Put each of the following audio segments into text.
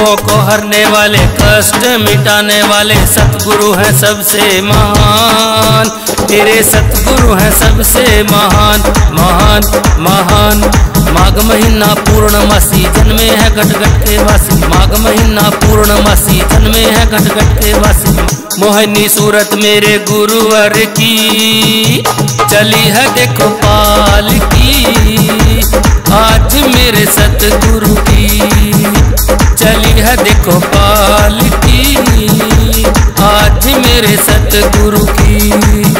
दुखों को हरने वाले, कष्ट मिटाने वाले सतगुरु हैं सबसे महान। तेरे सतगुरु हैं सबसे महान महान महान। माघ महीना पूर्णमासी जन्मे है गटगट के वासी। माघ महीना पूर्णमासी जन्मे है गटगट के वासी। मोहिनी सूरत मेरे गुरुवर की, चली है देखो पालकी। आज मेरे सतगुरु की चली है देखो पालकी। आज मेरे सतगुरु की।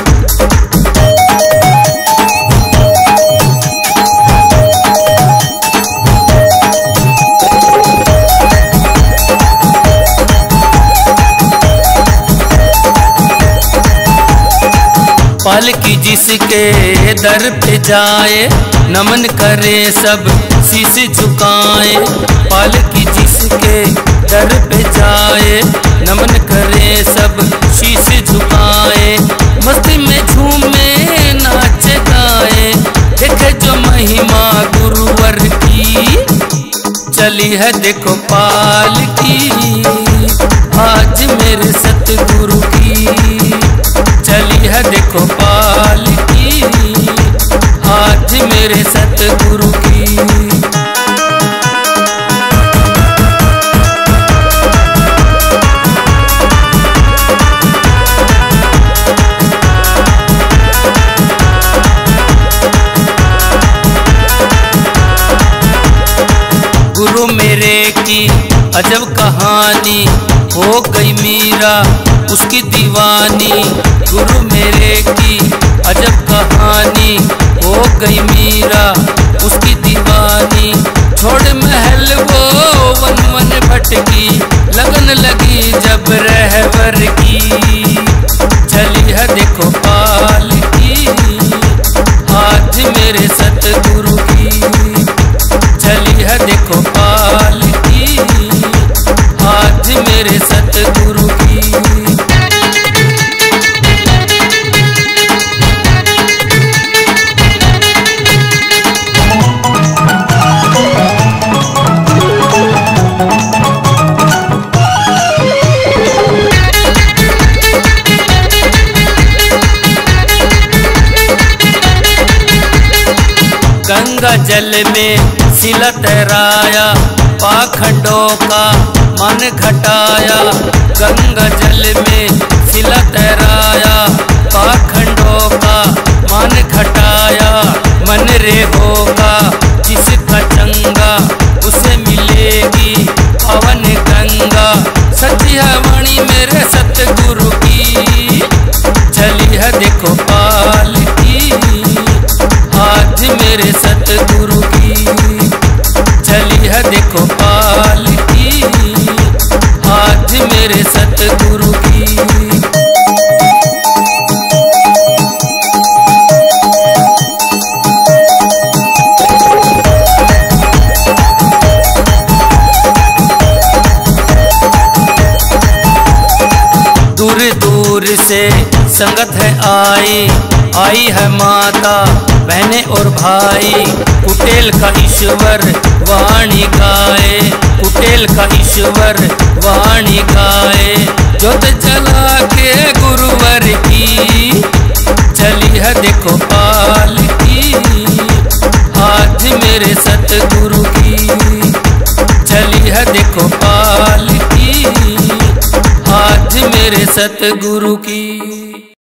पालकी जिसके दर पे जाए, नमन करे सब शीश झुकाए। पालकी जिसके दर पे जाए, नमन करे सब शीश झुकाए। मस्ती में झूमे नाच गाए, देखे जो महिमा गुरुवर की। चली है देखो पालकी। आज मेरे सतगुरु की चली है देखो पालकी। आज मेरे सतगुरु की। गुरु मेरे की अजब कहानी, हो गई मीरा उसकी दीवानी। गुरु मेरे की अजब कहानी, हो गई मीरा उसकी दीवानी। छोड़ महल वो वन वन भटकी, लगन लगी जब रहबर की। चली है देखो पालकी। आज मेरे सतगुरु की चली है देखो पालकी। आज मेरे सतगुरु की। गंगा जल में सिला तैराया, पाखंडों का मन घटाया। गंगा जल में सिला तैराया, पाखंडों का मन घटाया। मन रे होगा जिसका चंगा, उसे मिलेगी पवन गंगा। सच्ची है वाणी मेरे सतगुरु की, चली है देखो पालकी। आज मेरे सतगुरु की चली है देखो पालकी। आज मेरे सतगुरु की। दूर दूर से संगत है आई है माता बहने और भाई। कुटेल का ईश्वर वाणी गाए, कुटेल का ईश्वर वाणी गाए। ज्योत जला के गुरुवर की चली है देखो पालकी। आज मेरे सतगुरु की चली है देखो पालकी। आज मेरे सतगुरु की।